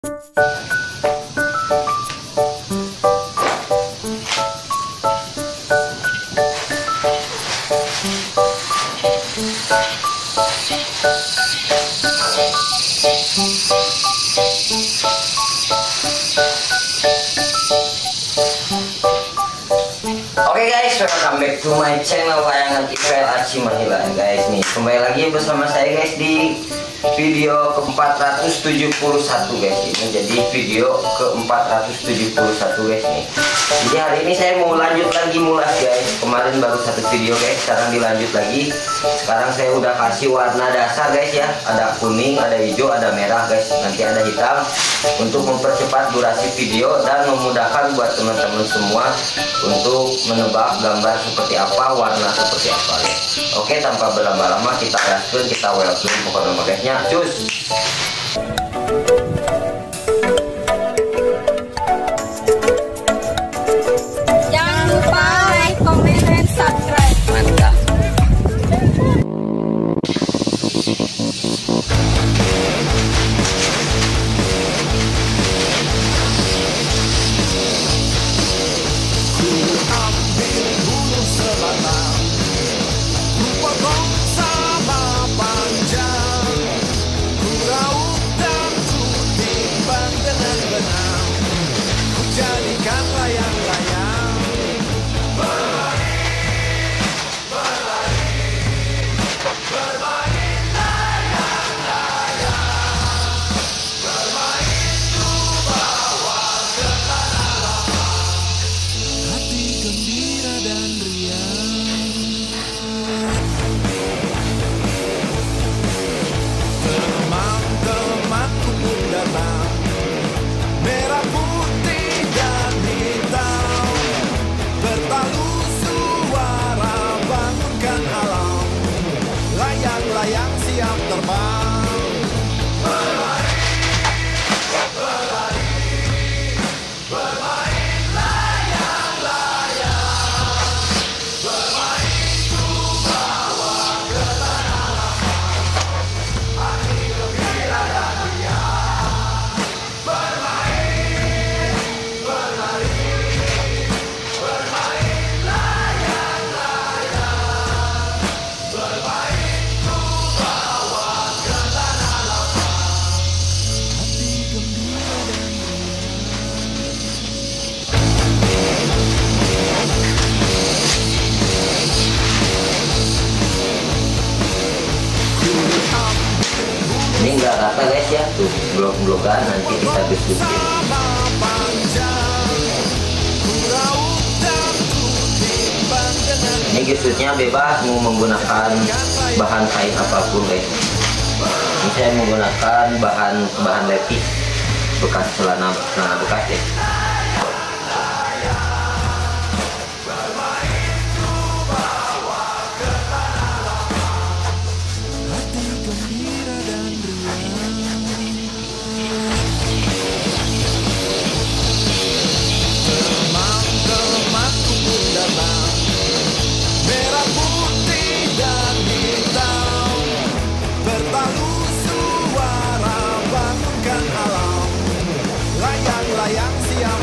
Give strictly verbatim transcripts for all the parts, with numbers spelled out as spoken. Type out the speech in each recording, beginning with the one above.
Oke guys, welcome back to my channel layangan Israel Aci Mahila. Guys nih, kembali lagi bersama saya guys di video ke empat ratus tujuh puluh satu guys. Ini jadi video ke empat ratus tujuh puluh satu guys nih. Jadi hari ini saya mau lanjut lagi mulas guys. Kemarin baru satu video guys, sekarang dilanjut lagi. Sekarang saya udah kasih warna dasar guys ya. Ada kuning, ada hijau, ada merah guys. Nanti ada hitam untuk mempercepat durasi video dan memudahkan buat teman-teman semua untuk menebak gambar seperti apa, warna seperti apa guys. Oke, tanpa berlama-lama kita gaskan, kita welcome pokoknya guysnya. Cus. Jangan lupa like, comment, dan subscribe. Mantap. Jadikan layang-layang berlari, berlari, bermain layang-layang, bermain ku bawa ke tanah lapang, hati gembira dan riang, teman-temanku pun datang, merah putih dan hitam, bertalu suara bangunkan alam, layang-layang siap terbang. Berlari, berlari, bermain layang-layang, bermain ku bawa ke tanah lapang, hati gembira dan riang, bermain, berlari, bermain layang-layang, bermain ku bawa ke tanah lapang, hati gembira dan Ini enggak rata guys ya, tuh blok-blokan nanti kita gus-gusin. sama panjang, ku raut dan ku timbang dengan Ini gusutnya bebas mau menggunakan bahan kain apapun guys. Ini saya menggunakan bahan bahan lepis bekas celana celana bekas ya. hati gembira dan riang, teman-temanku pun datang, merah putih dan hitam, bertalu suara bangunkan alam, layang-layang siap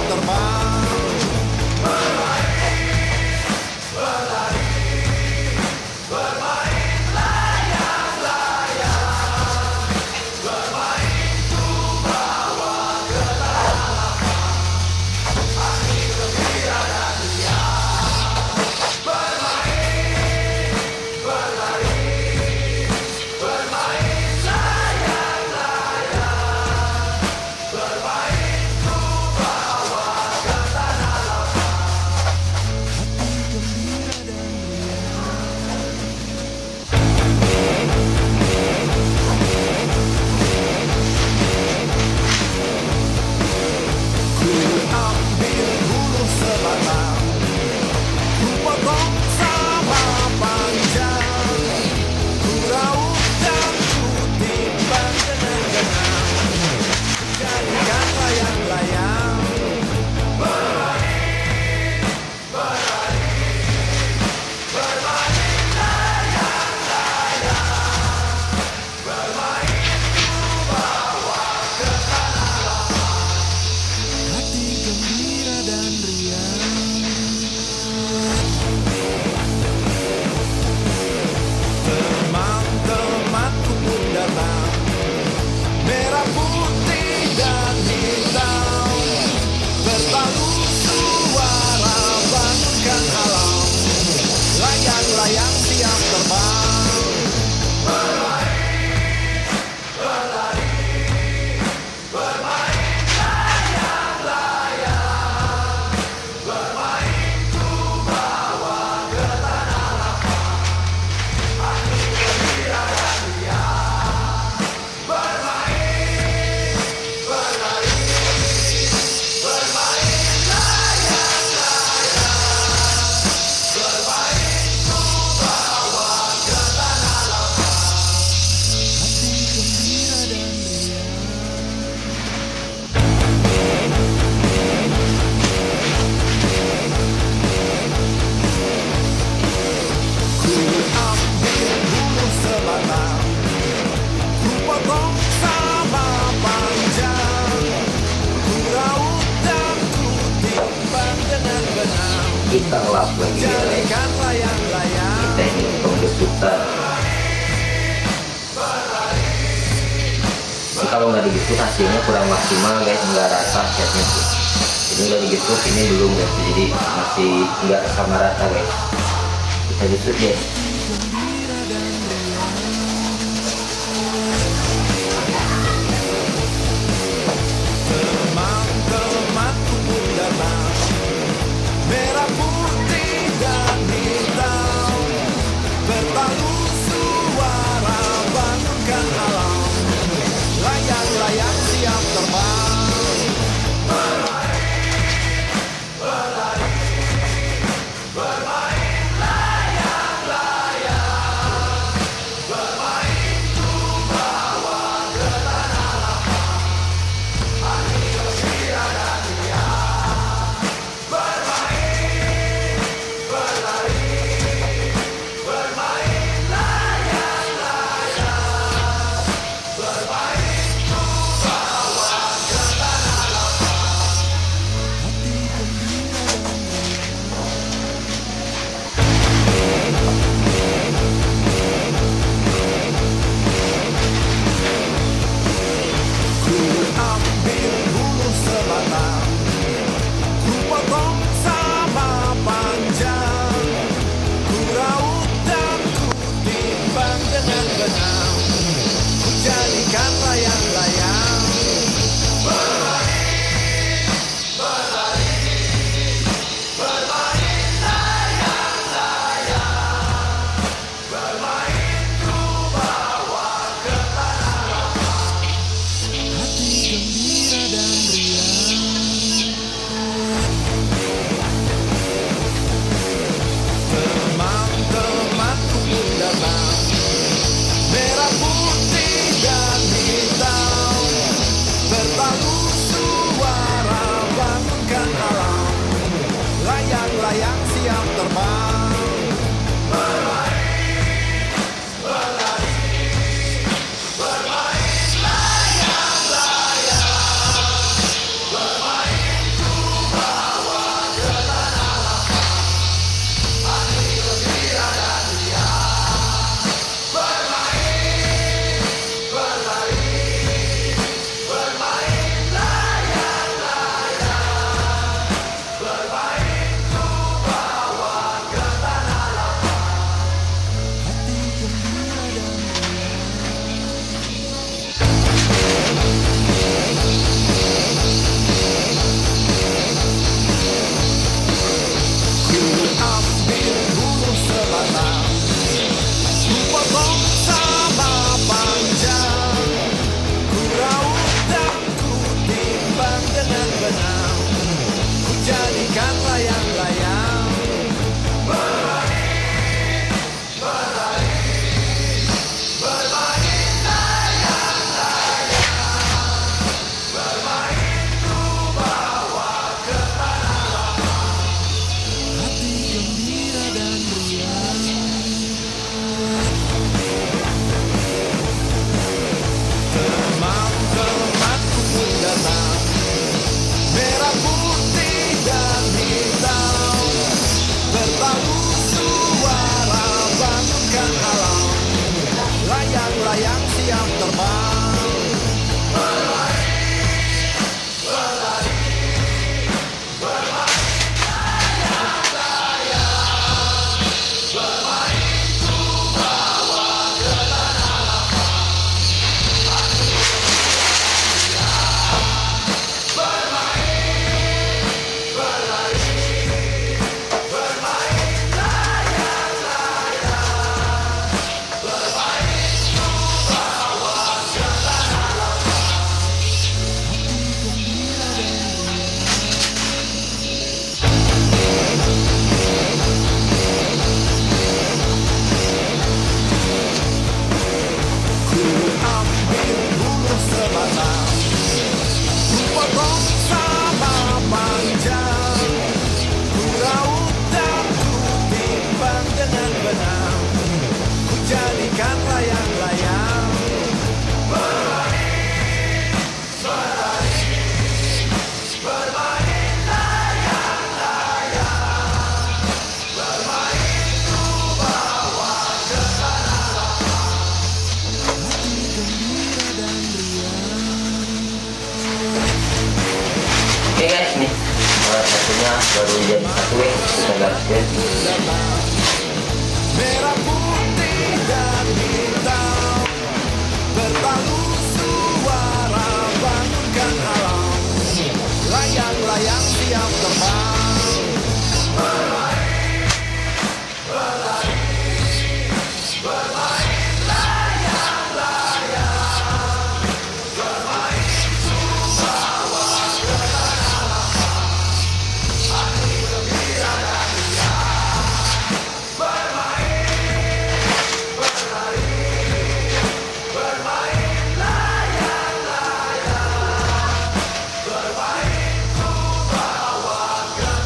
kalau nggak digituk hasilnya kurang maksimal guys, nggak rata catnya tuh. Ini nggak digituk, ini belum guys, jadi masih nggak sama rata guys. Kita gituk guys. Teman-temanku pun datang, merah putih dan hitam, bertalu suara bangunkan alam, layang-layang siap terbang. Jadikan layang-layang, bermain, berlari, bermain layang-layang, bermain ku bawa ke tanah lapang, hati gembira dan riang. Teman-temanku pun datang, merah putih dan hitam, bertalu suara bangunkan alam, layang-layang siap terbang. Bermain, berlari, bermain layang-layang, bermain ku bawa ke tanah lapang, hati gembira dan riang. Bermain, berlari, bermain layang-layang, warnanya baru jadi satu ya, kita gas ya. Merah putih dan hitam bertalu suara bangunkan alam. Layang-layang siap terbang. Bermain, berlari, bermain layang-layang. Bermain bawa ke tanah lapang. Hati gembira dan riang. Bermain, berlari, bermain layang-layang. Bermain ku bawa ke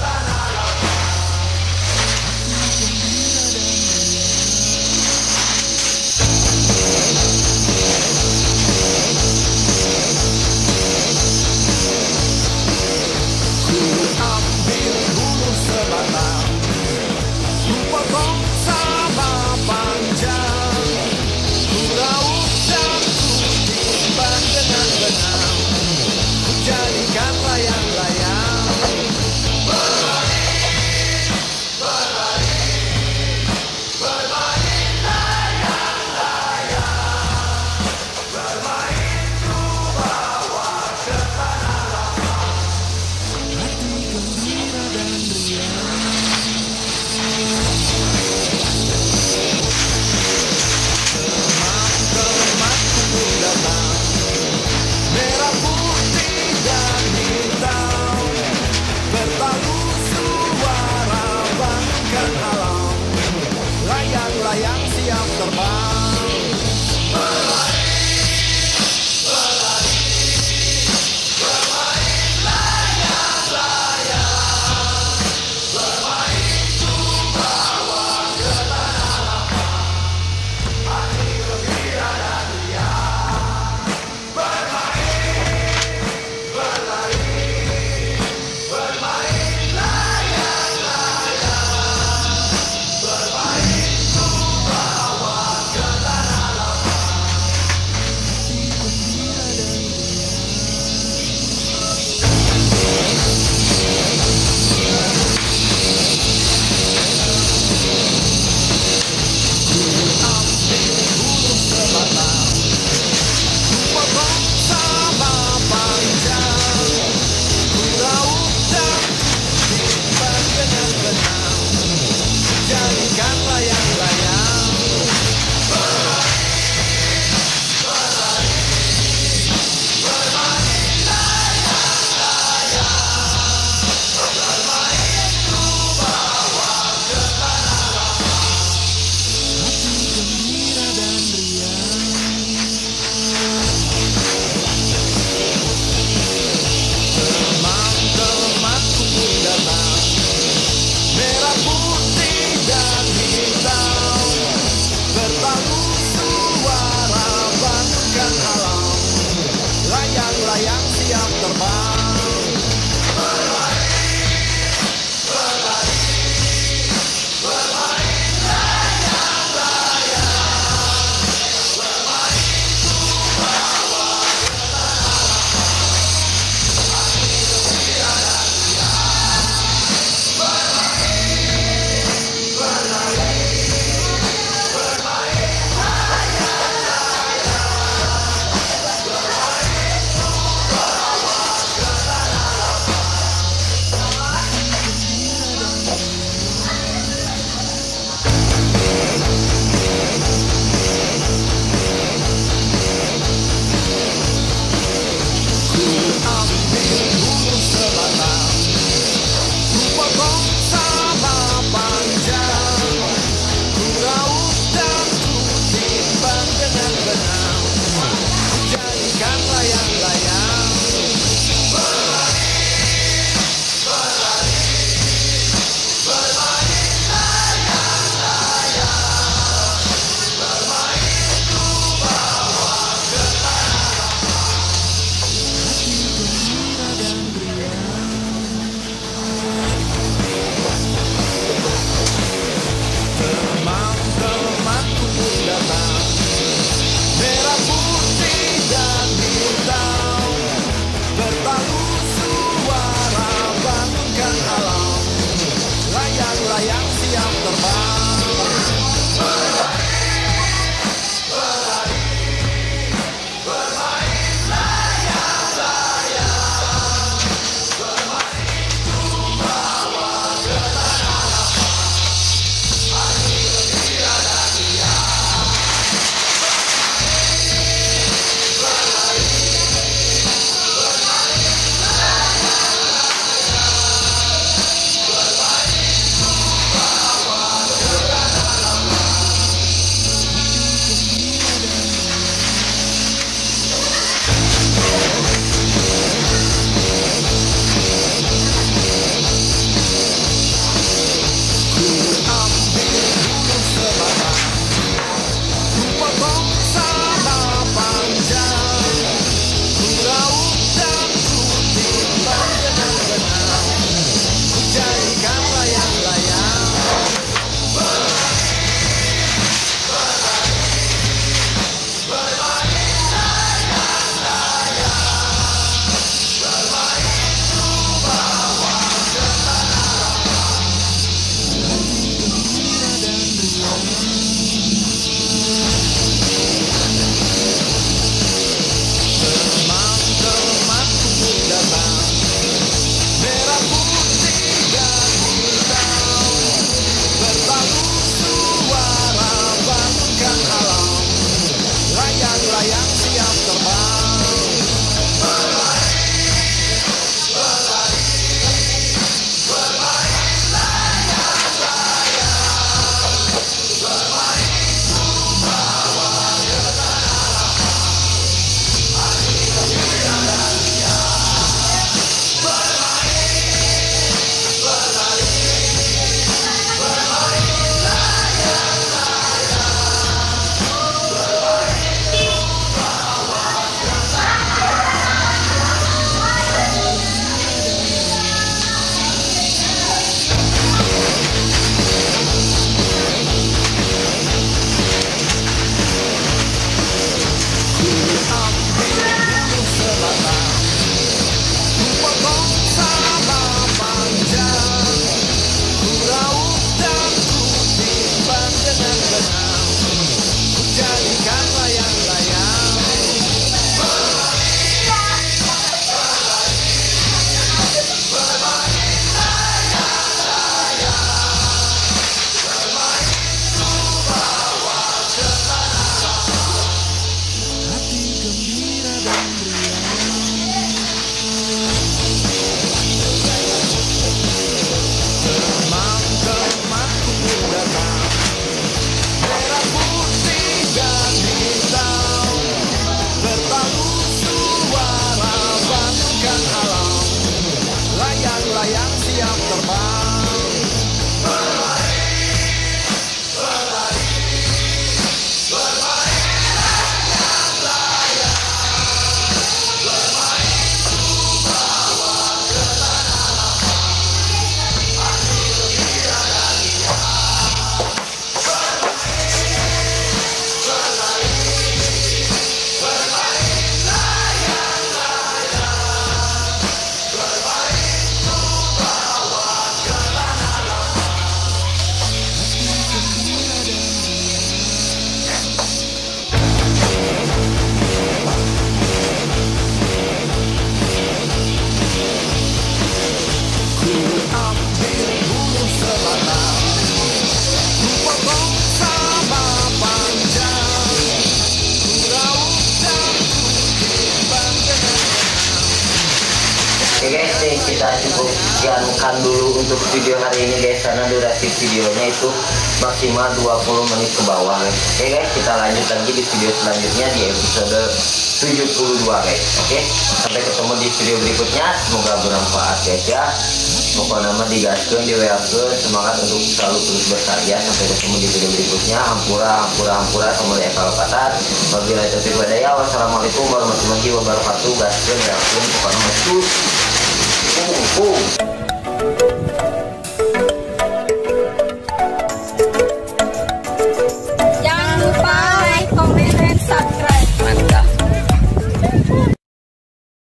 Oke guys, nih kita cukupkan dulu untuk video hari ini guys, karena durasi videonya itu maksimal dua puluh menit ke bawah guys. Oke guys, kita lanjut lagi di video selanjutnya di episode tujuh puluh dua guys. Oke, sampai ketemu di video berikutnya, semoga bermanfaat guys ya. Pokoknya nama digaskan, di W A ke, semangat untuk selalu terus berkarya. Sampai ketemu di video berikutnya. Hampura, hampura, hampura, kemudian kalau kata wabillahi taufiq wal hidayah. Wassalamualaikum warahmatullahi wabarakatuh. Gaskan, gaskan, pokoknya nama itu. Uh, uh.